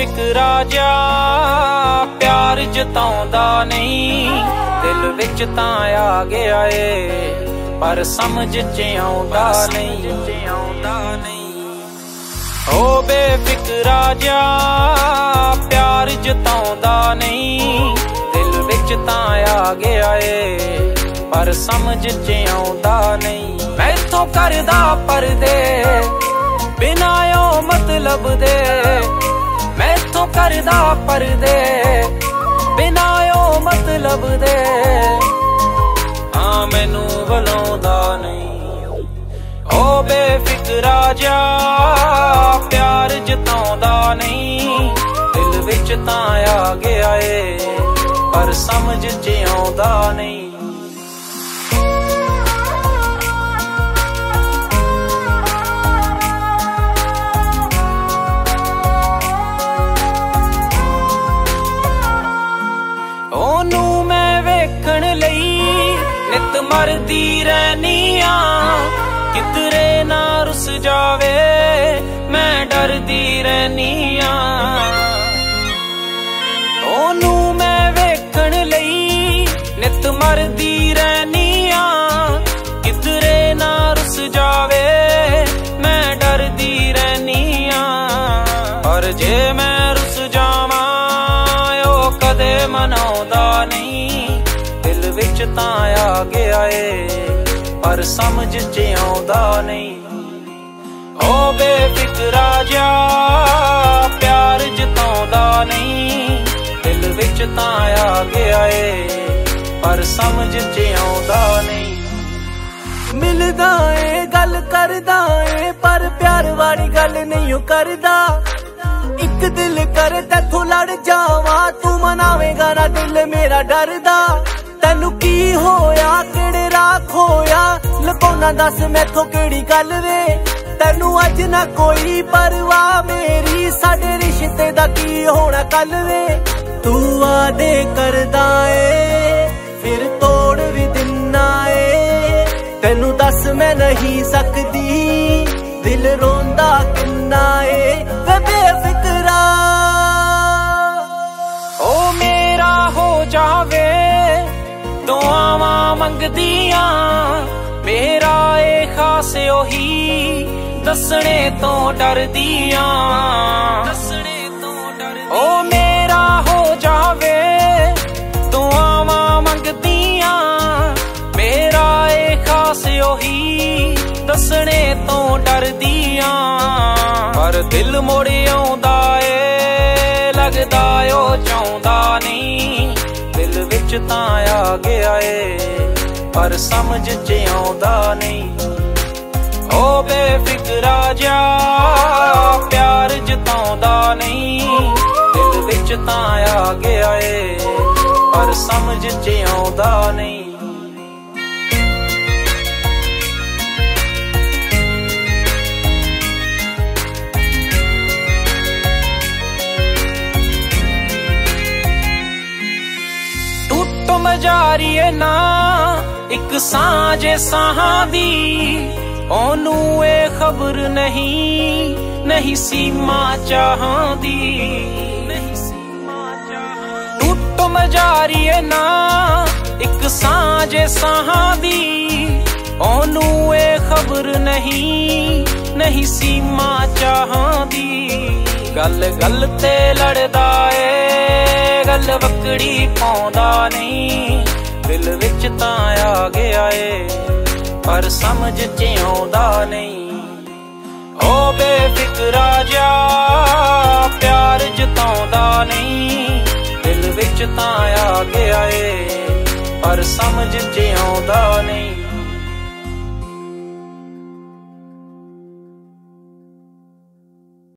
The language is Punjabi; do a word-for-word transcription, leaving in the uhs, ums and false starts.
ਬੇਫਿਕਰਾ ਜਾ ਪਿਆਰ ਜਤਾਉਂਦਾ ਨਹੀਂ, ਦਿਲ ਵਿੱਚ ਤਾਂ ਆ ਗਿਆ ਏ ਪਰ ਸਮਝ ਚ ਆਉਂਦਾ ਨਹੀਂ। ਓ ਬੇਫਿਕਰਾ ਜਾ ਪਿਆਰ ਜਤਾਉਂਦਾ ਨਹੀਂ, ਦਿਲ ਵਿੱਚ ਤਾਂ ਆ ਗਿਆ ਏ ਪਰ ਸਮਝ ਚ ਆਉਂਦਾ ਨਹੀਂ। ਮੈਥੋਂ ਕਰਦਾ ਪਰਦੇ ਬਿਨਾਂ ਓ ਮਤਲਬ ਦੇ, ਮੈਥੋਂ ਕਰਦਾ ਪਰਦੇ ਬਿਨਾਂ ਓ ਮਤਲਬ ਦੇ। ਹਾਂ ਮੈਨੂੰ ਬੁਲਾਉਂਦਾ ਨਹੀਂ, ਓ ਬੇਫਿਕਰਾ ਜਾ ਪਿਆਰ ਜਤਾਉਂਦਾ ਨਹੀਂ, ਦਿਲ ਵਿੱਚ ਤਾਂ ਆ ਗਿਆ ਏ ਪਰ ਸਮਝ ਚ ਆਉਂਦਾ ਨਹੀਂ। ਉਹਨੂੰ ਮੈਂ ਵੇਖਣ ਲਈ ਨਿਤ ਮਰਦੀ ਰਹਿਨੀ ਆ, ਕਿਧਰੇ ਨਾ ਰੁੱਸ ਜਾਵੇ ਮੈਂ ਡਰਦੀ ਰਹਿਨੀ ਆ। ਉਹਨੂੰ ਮੈਂ ਵੇਖਣ ਲਈ ਨਿਤ ਮਰਦੀ ਰਹਿਨੀ ਆ, ਕਿਧਰੇ ਨਾ ਰੁੱਸ ਜਾਵੇ ਮੈਂ ਡਰਦੀ ਰਹਿਨੀ ਆ। ਪਰ ਜੇ ਮੈਂ ਰੁੱਸ ਜਾਵਾਂ ਉਹ ਕਦੇ ਮਨਾਉਂਦਾ ਨਹੀਂ, ਦਿਲ ਵਿੱਚ ਤਾਂ ਆ ਗਿਆ ਏ ਪਰ ਸਮਝ ਚ ਆਉਂਦਾ ਨਹੀਂ। ਓ ਬੇਫਿਕਰਾ ਜਾ ਪਿਆਰ ਜਤਾਉਂਦਾ ਨਹੀਂ, ਦਿਲ ਵਿੱਚ ਤਾਂ ਆ ਗਿਆ ਏ ਪਰ ਸਮਝ ਚ ਆਉਂਦਾ ਨਹੀਂ। ਮਿਲਦਾ ਏ ਗੱਲ ਕਰਦਾ ਏ ਪਰ ਪਿਆਰ ਵਾਲੀ ਗੱਲ ਨਹੀਂ ਕਰਦਾ। ਇੱਕ ਦਿਲ ਕਰ ਤੈਥੋਂ ਲੜ ਜਾਵਾਂ, ਤੂੰ ਮਨਾਵੇਂਗਾ ਨਾ ਦਿਲ ਮੇਰਾ ਡਰਦਾ। ਤੈਨੂੰ ਕੀ ਹੋਇਆ ਕਿਹੜੇ ਰਾਹ ਖੋਇਆ, ਲੁਕਾਉਣਾ ਦੱਸ ਮੈਥੋਂ ਕਿਹੜੀ ਗੱਲ ਵੇ। ਤੈਨੂੰ ਅੱਜ ਨਾ ਕੋਈ ਪਰਵਾਹ ਮੇਰੀ, ਸਾਡੇ ਰਿਸ਼ਤੇ ਦਾ ਕੀ ਹੋਣਾ ਕੱਲ ਵੇ। ਤੂੰ ਵਾਦੇ ਕਰਦਾ ਏ ਫਿਰ ਤੋੜ ਵੀ ਦਿੰਨਾ ਏ, ਤੈਨੂੰ ਦੱਸ ਮੈਂ ਨਹੀਂ ਸਕਦੀ ਦਿਲ ਰੋਂਦਾ ਕਿੰਨਾ ਏ ਵੇ ਬੇਫਿਕਰਾ। ਓ ਮੇਰਾ ਹੋ ਜਾਵੇ ਦੁਆਵਾਂ ਮੰਗਦੀਆਂ, ਮੇਰਾ ਏ ਖਾਸ ਉਹੀ ਦੱਸਣੇ ਤੋਂ ਡਰਦੀਆਂ। ਓ ਮੇਰਾ ਹੋ ਜਾਵੇ ਦੁਆਵਾਂ ਮੰਗਦੀਆਂ, ਮੇਰਾ ਏ ਖਾਸ ਉਹੀ ਦੱਸਣੇ ਤੋਂ ਡਰਦੀਆਂ। ਪਰ ਦਿਲ ਮੁੜ ਆਉਂਦਾ ਏ ਲੱਗਦਾ ਉਹ ਚਾਹੁੰਦਾ ਨਹੀਂ, ਦਿਲ ਵਿੱਚ ਤਾਂ ਆ ਗਿਆ ਏ ਪਰ ਸਮਝ ਚ ਆਉਂਦਾ ਨਹੀਂ। ਓ ਬੇਫਿਕਰਾ ਜਾ ਪਿਆਰ ਜਤਾਉਂਦਾ ਨਹੀਂ, ਦਿਲ ਵਿੱਚ ਤਾਂ ਆ ਗਿਆ ਏ ਪਰ ਸਮਝ ਚ ਆਉਂਦਾ ਨਹੀਂ। ਮਜਾਰੀਏ ਨਾ ਇੱਕ ਸਾਂਝੇ ਸਾਹਾਂ ਦੀ, ਉਹਨੂੰ ਇਹ ਖਬਰ ਨਹੀਂ ਨਹੀਂ ਸੀਮਾ ਚਾਹਾਂ ਦੀ। ਟੁੱਟ ਮਜਾਰੀਏ ਨਾ ਇੱਕ ਸਾਂਝੇ ਸਾਹਾਂ ਦੀ, ਉਹਨੂੰ ਇਹ ਖਬਰ ਨਹੀਂ ਨਹੀਂ ਸੀਮਾ ਚਾਹਾਂ ਦੀ। ਗੱਲ ਗੱਲ ਤੇ ਲੜਦਾ ਏ ਗੱਲ ਵਕੜੀ ਪਾਉਂਦਾ ਨਹੀਂ, ਦਿਲ ਵਿੱਚ ਤਾਂ ਆ ਗਿਆ ਏ ਪਰ ਸਮਝ ਚ ਆਉਂਦਾ ਨਹੀਂ। ਓ ਬੇਫਿਕਰਾ ਜਾ ਪਿਆਰ ਜਤਾਉਂਦਾ ਨਹੀਂ, ਦਿਲ ਵਿੱਚ ਤਾਂ ਆ ਗਿਆ ਏ ਪਰ ਸਮਝ ਚ ਆਉਂਦਾ ਨਹੀਂ।